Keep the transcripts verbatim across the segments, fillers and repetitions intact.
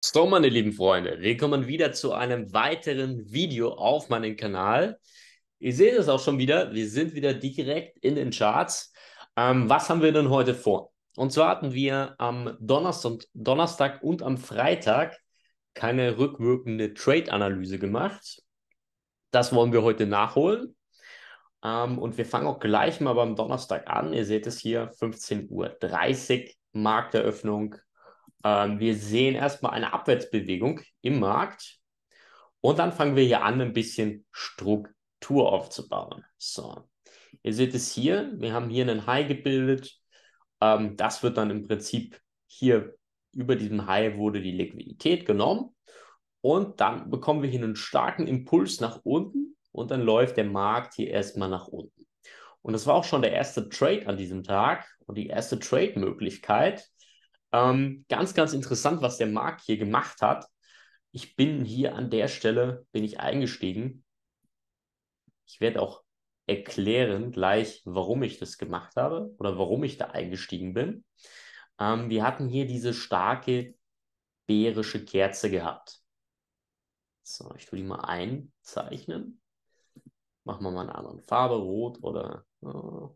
So, meine lieben Freunde, willkommen wieder zu einem weiteren Video auf meinem Kanal. Ihr seht es auch schon wieder, wir sind wieder direkt in den Charts. Ähm, was haben wir denn heute vor? Und zwar hatten wir am Donnerstag, Donnerstag und am Freitag keine rückwirkende Trade-Analyse gemacht. Das wollen wir heute nachholen. Ähm, und wir fangen auch gleich mal beim Donnerstag an. Ihr seht es hier, fünfzehn Uhr dreißig, Markteröffnung. Ähm, wir sehen erstmal eine Abwärtsbewegung im Markt und dann fangen wir hier an, ein bisschen Struktur aufzubauen. So, ihr seht es hier, wir haben hier einen High gebildet. Ähm, das wird dann im Prinzip hier über diesem High wurde die Liquidität genommen und dann bekommen wir hier einen starken Impuls nach unten und dann läuft der Markt hier erstmal nach unten. Und das war auch schon der erste Trade an diesem Tag und die erste Trade-Möglichkeit. Ähm, ganz, ganz interessant, was der Markt hier gemacht hat. Ich bin hier an der Stelle, bin ich eingestiegen. Ich werde auch erklären gleich, warum ich das gemacht habe oder warum ich da eingestiegen bin. Ähm, wir hatten hier diese starke bärische Kerze gehabt. So, ich tue die mal einzeichnen. Machen wir mal eine andere Farbe, rot oder äh,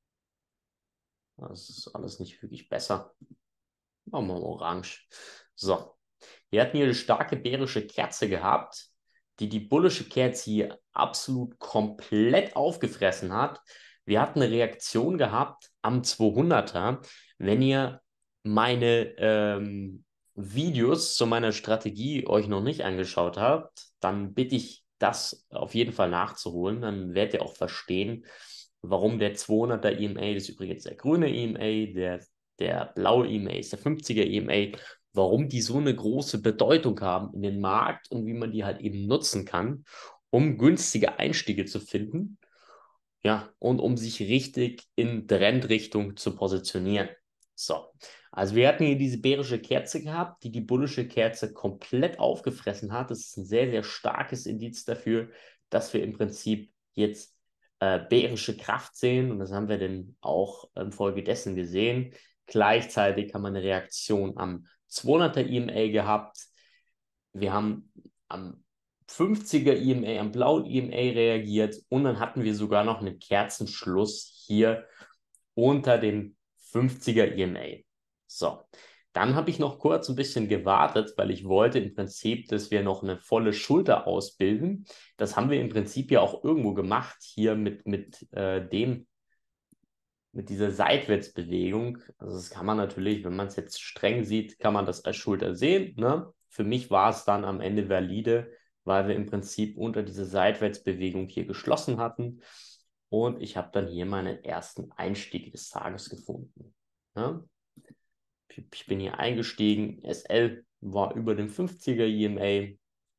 das ist alles nicht wirklich besser. Machen wir mal orange. So, wir hatten hier eine starke bärische Kerze gehabt, die die bullische Kerze hier absolut komplett aufgefressen hat. Wir hatten eine Reaktion gehabt am zweihunderter. Wenn ihr meine ähm, Videos zu meiner Strategie euch noch nicht angeschaut habt, dann bitte ich das auf jeden Fall nachzuholen. Dann werdet ihr auch verstehen, warum der zweihunderter E M A, das ist übrigens der grüne E M A, der, der blaue E M A ist der fünfziger E M A, warum die so eine große Bedeutung haben in den Markt und wie man die halt eben nutzen kann, um günstige Einstiege zu finden, ja, und um sich richtig in Trendrichtung zu positionieren. So, also wir hatten hier diese bärische Kerze gehabt, die die bullische Kerze komplett aufgefressen hat. Das ist ein sehr, sehr starkes Indiz dafür, dass wir im Prinzip jetzt äh, bärische Kraft sehen und das haben wir dann auch infolgedessen gesehen. Gleichzeitig haben wir eine Reaktion am zweihunderter E M A gehabt. Wir haben am fünfziger E M A, am blauen E M A reagiert und dann hatten wir sogar noch einen Kerzenschluss hier unter dem fünfziger E M A. So, dann habe ich noch kurz ein bisschen gewartet, weil ich wollte im Prinzip, dass wir noch eine volle Schulter ausbilden. Das haben wir im Prinzip ja auch irgendwo gemacht, hier mit, mit äh, dem mit dieser Seitwärtsbewegung. Also das kann man natürlich, wenn man es jetzt streng sieht, kann man das als Schulter sehen. Ne? Für mich war es dann am Ende valide, weil wir im Prinzip unter diese Seitwärtsbewegung hier geschlossen hatten. Und ich habe dann hier meinen ersten Einstieg des Tages gefunden. Ja? Ich bin hier eingestiegen. S L war über dem fünfziger E M A.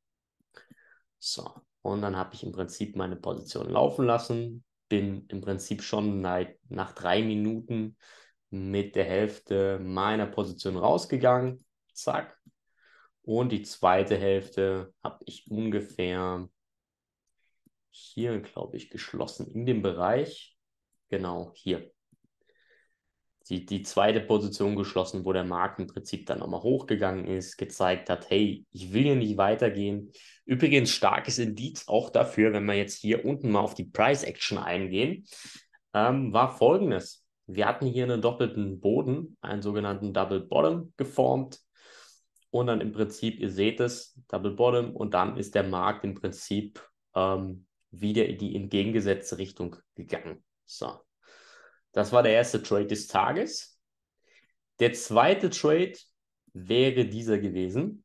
So, und dann habe ich im Prinzip meine Position laufen lassen. Bin im Prinzip schon nach, nach drei Minuten mit der Hälfte meiner Position rausgegangen. Zack. Und die zweite Hälfte habe ich ungefähr hier, glaube ich, geschlossen in dem Bereich. Genau, hier. Die, die zweite Position geschlossen, wo der Markt im Prinzip dann nochmal hochgegangen ist, gezeigt hat, hey, ich will hier nicht weitergehen. Übrigens starkes Indiz auch dafür, wenn wir jetzt hier unten mal auf die Price Action eingehen, ähm, war folgendes. Wir hatten hier einen doppelten Boden, einen sogenannten Double Bottom geformt und dann im Prinzip, ihr seht es, Double Bottom und dann ist der Markt im Prinzip ähm, wieder in die entgegengesetzte Richtung gegangen. So. Das war der erste Trade des Tages. Der zweite Trade wäre dieser gewesen.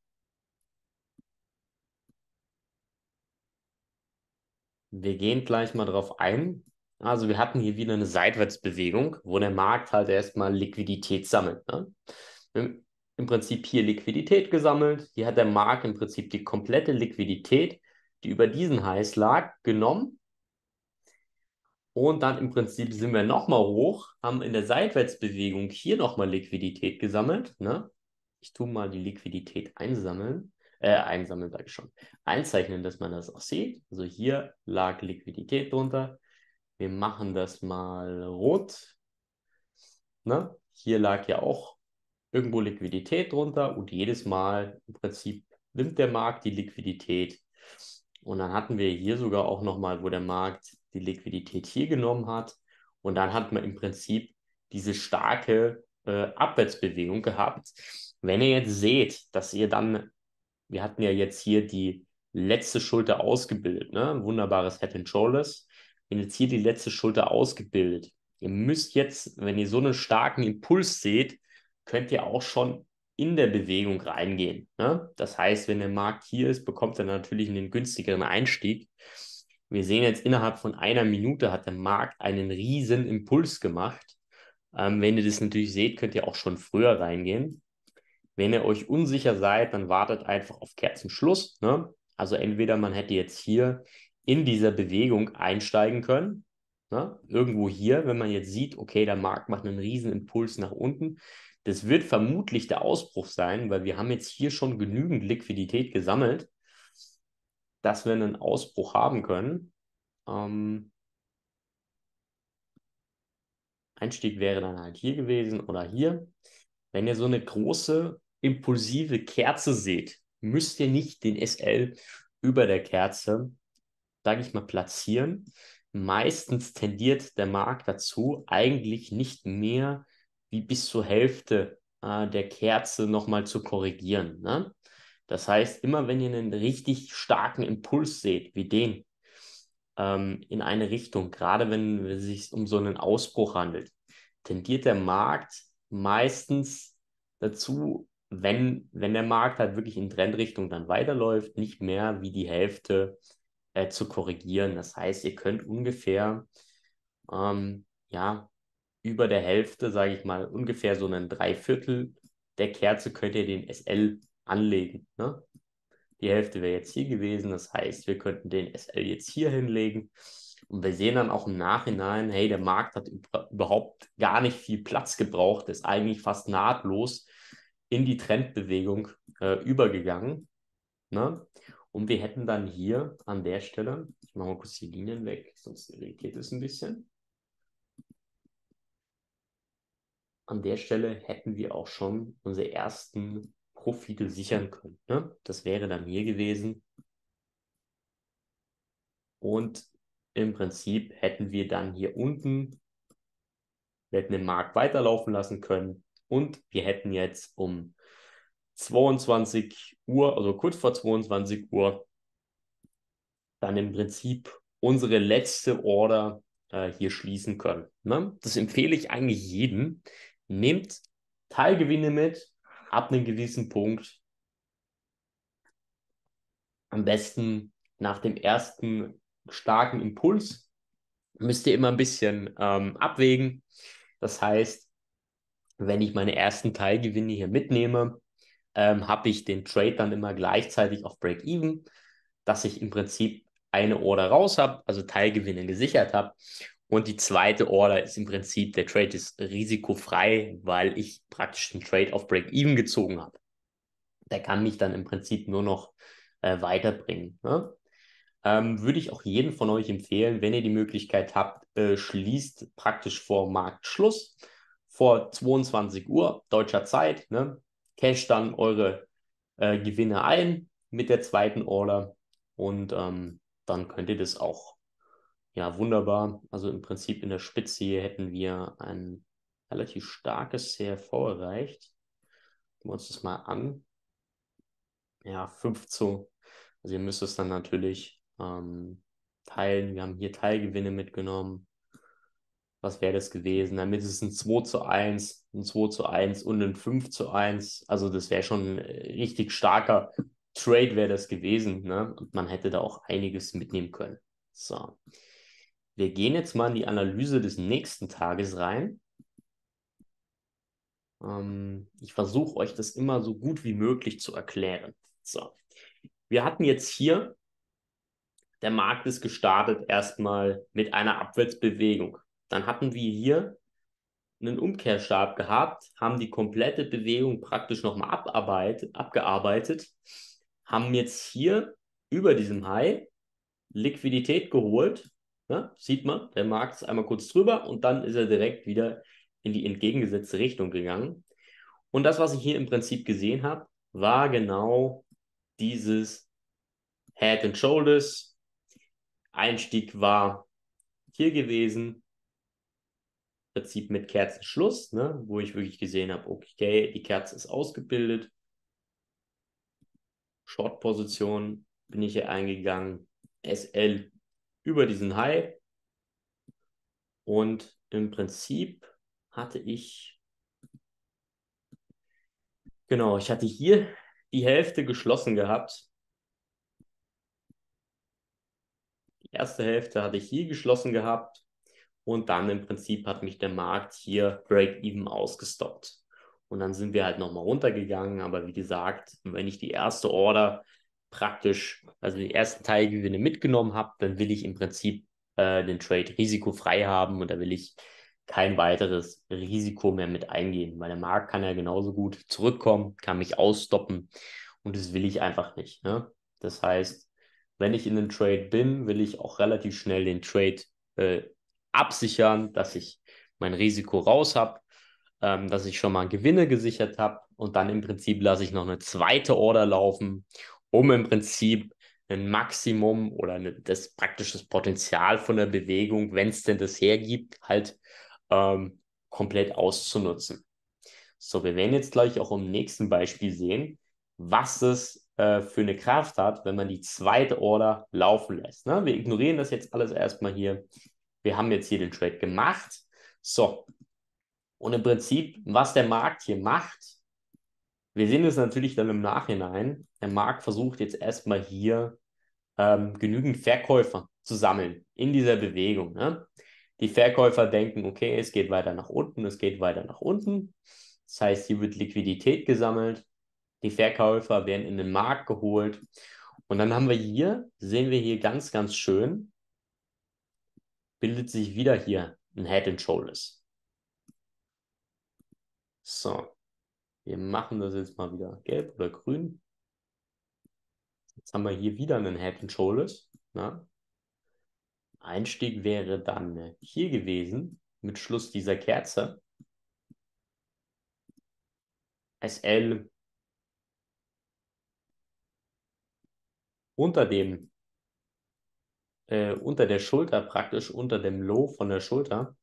Wir gehen gleich mal drauf ein. Also wir hatten hier wieder eine Seitwärtsbewegung, wo der Markt halt erstmal Liquidität sammelt. Ne? Wir haben im Prinzip hier Liquidität gesammelt. Hier hat der Markt im Prinzip die komplette Liquidität, die über diesen Highs lag, genommen. Und dann im Prinzip sind wir nochmal hoch, haben in der Seitwärtsbewegung hier nochmal Liquidität gesammelt. Ne? Ich tue mal die Liquidität einsammeln. Äh, einsammeln sage ich schon. Einzeichnen, dass man das auch sieht. Also hier lag Liquidität drunter. Wir machen das mal rot. Ne? Hier lag ja auch irgendwo Liquidität drunter und jedes Mal im Prinzip nimmt der Markt die Liquidität. Und dann hatten wir hier sogar auch nochmal, wo der Markt die Liquidität hier genommen hat. Und dann hat man im Prinzip diese starke äh, Abwärtsbewegung gehabt. Wenn ihr jetzt seht, dass ihr dann, wir hatten ja jetzt hier die letzte Schulter ausgebildet, ne? Wunderbares Head and Shoulders. Wenn jetzt hier die letzte Schulter ausgebildet, ihr müsst jetzt, wenn ihr so einen starken Impuls seht, könnt ihr auch schon in der Bewegung reingehen. Ne? Das heißt, wenn der Markt hier ist, bekommt er natürlich einen günstigeren Einstieg. Wir sehen jetzt, innerhalb von einer Minute hat der Markt einen riesen Impuls gemacht. Ähm, wenn ihr das natürlich seht, könnt ihr auch schon früher reingehen. Wenn ihr euch unsicher seid, dann wartet einfach auf Kerzenschluss. Ne? Also entweder man hätte jetzt hier in dieser Bewegung einsteigen können. Ne? Irgendwo hier, wenn man jetzt sieht, okay, der Markt macht einen riesen Impuls nach unten. Das wird vermutlich der Ausbruch sein, weil wir haben jetzt hier schon genügend Liquidität gesammelt, dass wir einen Ausbruch haben können. Ähm, Einstieg wäre dann halt hier gewesen oder hier. Wenn ihr so eine große, impulsive Kerze seht, müsst ihr nicht den S L über der Kerze, sage ich mal, platzieren. Meistens tendiert der Markt dazu, eigentlich nicht mehr wie bis zur Hälfte äh, der Kerze nochmal zu korrigieren. Ne? Das heißt, immer wenn ihr einen richtig starken Impuls seht, wie den, ähm, in eine Richtung, gerade wenn es sich um so einen Ausbruch handelt, tendiert der Markt meistens dazu, wenn, wenn der Markt halt wirklich in Trendrichtung dann weiterläuft, nicht mehr wie die Hälfte äh, zu korrigieren. Das heißt, ihr könnt ungefähr, ähm, ja, über der Hälfte, sage ich mal, ungefähr so einen Dreiviertel der Kerze könnt ihr den S L anlegen. Ne? Die Hälfte wäre jetzt hier gewesen. Das heißt, wir könnten den S L jetzt hier hinlegen. Und wir sehen dann auch im Nachhinein, hey, der Markt hat überhaupt gar nicht viel Platz gebraucht, ist eigentlich fast nahtlos in die Trendbewegung äh, übergegangen. Ne? Und wir hätten dann hier an der Stelle, ich mache mal kurz die Linien weg, sonst irritiert es ein bisschen. An der Stelle hätten wir auch schon unsere ersten Profite sichern können. Ne? Das wäre dann hier gewesen. Und im Prinzip hätten wir dann hier unten, wir hätten den Markt weiterlaufen lassen können und wir hätten jetzt um zweiundzwanzig Uhr, also kurz vor zweiundzwanzig Uhr, dann im Prinzip unsere letzte Order äh, hier schließen können. Ne? Das empfehle ich eigentlich jedem. Nehmt Teilgewinne mit ab einem gewissen Punkt. Am besten nach dem ersten starken Impuls müsst ihr immer ein bisschen ähm, abwägen. Das heißt, wenn ich meine ersten Teilgewinne hier mitnehme, ähm, habe ich den Trade dann immer gleichzeitig auf Break-Even, dass ich im Prinzip eine Order raus habe, also Teilgewinne gesichert habe. Und die zweite Order ist im Prinzip, der Trade ist risikofrei, weil ich praktisch den Trade auf Break-Even gezogen habe. Der kann mich dann im Prinzip nur noch äh, weiterbringen. Ne? Ähm, würde ich auch jedem von euch empfehlen, wenn ihr die Möglichkeit habt, äh, schließt praktisch vor Marktschluss, vor zweiundzwanzig Uhr deutscher Zeit, ne? Cash dann eure äh, Gewinne ein mit der zweiten Order und ähm, dann könnt ihr das auch, ja, wunderbar. Also im Prinzip in der Spitze hier hätten wir ein relativ starkes C R V erreicht. Gucken wir uns das mal an. Ja, fünf zu. Also ihr müsst es dann natürlich ähm, teilen. Wir haben hier Teilgewinne mitgenommen. Was wäre das gewesen? Damit ist es ein zwei zu eins, ein zwei zu eins und ein fünf zu eins. Also das wäre schon ein richtig starker Trade wäre das gewesen. Ne? Und man hätte da auch einiges mitnehmen können. So. Wir gehen jetzt mal in die Analyse des nächsten Tages rein. Ähm, ich versuche euch das immer so gut wie möglich zu erklären. So. Wir hatten jetzt hier, der Markt ist gestartet erstmal mit einer Abwärtsbewegung. Dann hatten wir hier einen Umkehrstab gehabt, haben die komplette Bewegung praktisch nochmal abgearbeitet, haben jetzt hier über diesem High Liquidität geholt. Ja, sieht man, der Markt ist einmal kurz drüber und dann ist er direkt wieder in die entgegengesetzte Richtung gegangen. Und das, was ich hier im Prinzip gesehen habe, war genau dieses Head and Shoulders. Einstieg war hier gewesen, im Prinzip mit Kerzenschluss, ne, wo ich wirklich gesehen habe, okay, die Kerze ist ausgebildet. Short-Position bin ich hier eingegangen, S L über diesen High. Und im Prinzip hatte ich, genau, ich hatte hier die Hälfte geschlossen gehabt. Die erste Hälfte hatte ich hier geschlossen gehabt. Und dann im Prinzip hat mich der Markt hier Break-Even ausgestoppt. Und dann sind wir halt nochmal runtergegangen. Aber wie gesagt, wenn ich die erste Order praktisch, also die ersten Teilgewinne mitgenommen habe, dann will ich im Prinzip äh, den Trade risikofrei haben und da will ich kein weiteres Risiko mehr mit eingehen, weil der Markt kann ja genauso gut zurückkommen, kann mich ausstoppen und das will ich einfach nicht. Ne? Das heißt, wenn ich in einem Trade bin, will ich auch relativ schnell den Trade äh, absichern, dass ich mein Risiko raus habe, ähm, dass ich schon mal Gewinne gesichert habe und dann im Prinzip lasse ich noch eine zweite Order laufen, um im Prinzip ein Maximum oder eine, das praktisches Potenzial von der Bewegung, wenn es denn das hergibt, halt ähm, komplett auszunutzen. So, wir werden jetzt gleich auch im nächsten Beispiel sehen, was es äh, für eine Kraft hat, wenn man die zweite Order laufen lässt. Ne? Wir ignorieren das jetzt alles erstmal hier. Wir haben jetzt hier den Trade gemacht. So, und im Prinzip, was der Markt hier macht, wir sehen es natürlich dann im Nachhinein. Der Markt versucht jetzt erstmal hier ähm, genügend Verkäufer zu sammeln in dieser Bewegung. Ne? Die Verkäufer denken, okay, es geht weiter nach unten, es geht weiter nach unten. Das heißt, hier wird Liquidität gesammelt. Die Verkäufer werden in den Markt geholt. Und dann haben wir hier, sehen wir hier ganz, ganz schön, bildet sich wieder hier ein Head and Shoulders. So, wir machen das jetzt mal wieder gelb oder grün. Jetzt haben wir hier wieder einen Head and Shoulders. Na? Einstieg wäre dann hier gewesen, mit Schluss dieser Kerze. S L unter dem, äh, unter der Schulter praktisch, unter dem Low von der Schulter.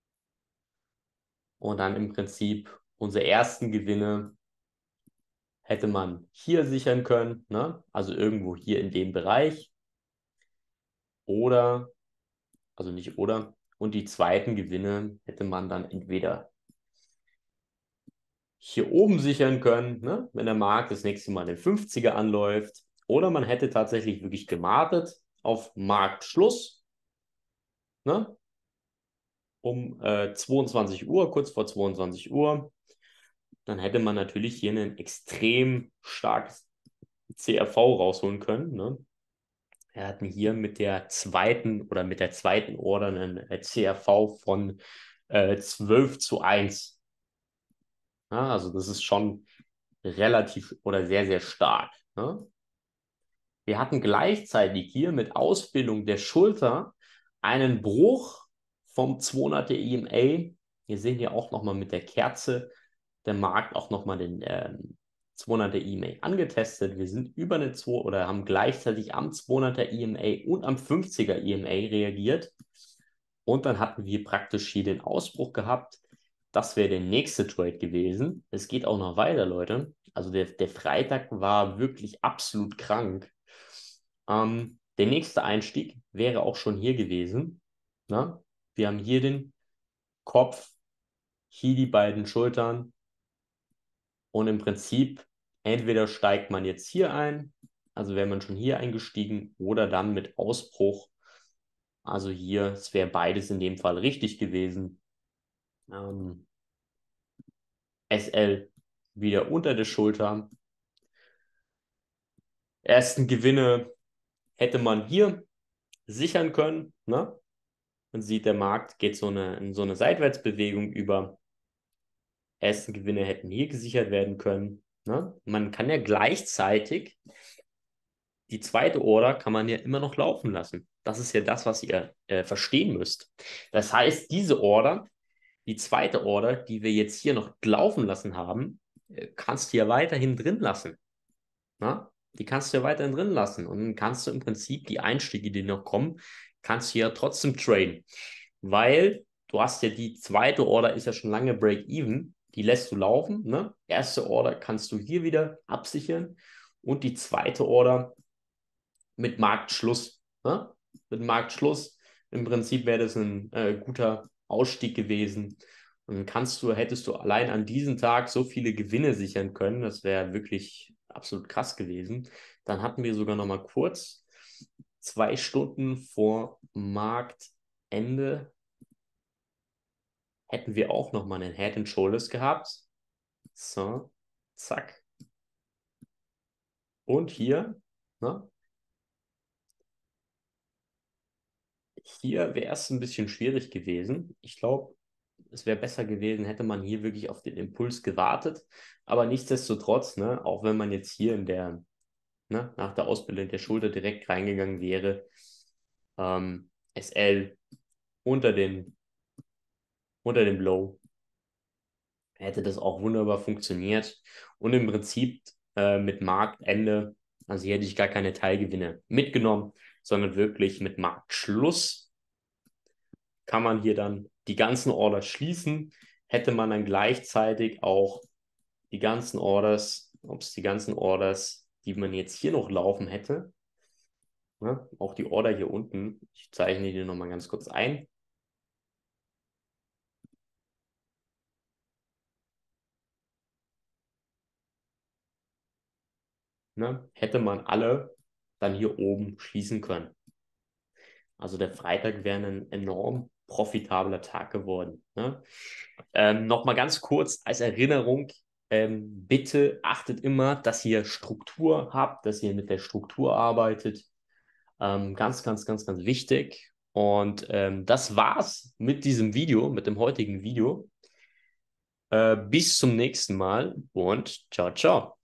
Und dann im Prinzip unsere ersten Gewinne hätte man hier sichern können, ne? Also irgendwo hier in dem Bereich. Oder, also nicht oder, und die zweiten Gewinne hätte man dann entweder hier oben sichern können, ne? Wenn der Markt das nächste Mal den fünfziger anläuft. Oder man hätte tatsächlich wirklich gewartet auf Marktschluss, ne? Um äh, zweiundzwanzig Uhr, kurz vor zweiundzwanzig Uhr. Dann hätte man natürlich hier ein extrem starkes C R V rausholen können. Ne? Wir hatten hier mit der zweiten oder mit der zweiten Order einen C R V von äh, zwölf zu eins. Ja, also das ist schon relativ oder sehr, sehr stark. Ne? Wir hatten gleichzeitig hier mit Ausbildung der Schulter einen Bruch vom zweihunderter E M A. Wir sehen hier auch nochmal mit der Kerze der Markt auch nochmal den ähm, zweihunderter E M A angetestet. Wir sind über eine zwei oder haben gleichzeitig am zweihunderter E M A und am fünfziger E M A reagiert. Und dann hatten wir praktisch hier den Ausbruch gehabt. Das wäre der nächste Trade gewesen. Es geht auch noch weiter, Leute. Also der, der Freitag war wirklich absolut krank. Ähm, der nächste Einstieg wäre auch schon hier gewesen. Na? Wir haben hier den Kopf, hier die beiden Schultern. Und im Prinzip, entweder steigt man jetzt hier ein, also wäre man schon hier eingestiegen, oder dann mit Ausbruch. Also hier, es wäre beides in dem Fall richtig gewesen. Ähm, S L wieder unter der Schulter. Ersten Gewinne hätte man hier sichern können. Ne? Man sieht, der Markt geht so eine, in so eine Seitwärtsbewegung über. Ersten Gewinne hätten hier gesichert werden können. Ne? Man kann ja gleichzeitig die zweite Order kann man ja immer noch laufen lassen. Das ist ja das, was ihr äh, verstehen müsst. Das heißt, diese Order, die zweite Order, die wir jetzt hier noch laufen lassen haben, äh, kannst du ja weiterhin drin lassen. Na? Die kannst du ja weiterhin drin lassen. Und dann kannst du im Prinzip die Einstiege, die noch kommen, kannst du ja trotzdem traden. Weil du hast ja die zweite Order ist ja schon lange Break-Even. Die lässt du laufen. Ne? Erste Order kannst du hier wieder absichern. Und die zweite Order mit Marktschluss. Ne? Mit Marktschluss. Im Prinzip wäre das ein äh, guter Ausstieg gewesen. Und dann kannst du, hättest du allein an diesem Tag so viele Gewinne sichern können. Das wäre wirklich absolut krass gewesen. Dann hatten wir sogar noch mal kurz zwei Stunden vor Marktende hätten wir auch noch mal einen Head and Shoulders gehabt. So, zack. Und hier, ne? Hier wäre es ein bisschen schwierig gewesen. Ich glaube, es wäre besser gewesen, hätte man hier wirklich auf den Impuls gewartet. Aber nichtsdestotrotz, ne, auch wenn man jetzt hier in der, ne, nach der Ausbildung der Schulter direkt reingegangen wäre, ähm, S L unter den, unter dem Low, hätte das auch wunderbar funktioniert. Und im Prinzip äh, mit Marktende, also hier hätte ich gar keine Teilgewinne mitgenommen, sondern wirklich mit Marktschluss kann man hier dann die ganzen Orders schließen. Hätte man dann gleichzeitig auch die ganzen Orders, ob es die ganzen Orders, die man jetzt hier noch laufen hätte, ne, auch die Order hier unten, ich zeichne die nochmal ganz kurz ein. Ne, hätte man alle dann hier oben schließen können. Also der Freitag wäre ein enorm profitabler Tag geworden. Ne? Ähm, Nochmal ganz kurz als Erinnerung, ähm, bitte achtet immer, dass ihr Struktur habt, dass ihr mit der Struktur arbeitet. Ähm, ganz, ganz, ganz, ganz wichtig. Und ähm, das war's mit diesem Video, mit dem heutigen Video. Äh, bis zum nächsten Mal und ciao, ciao.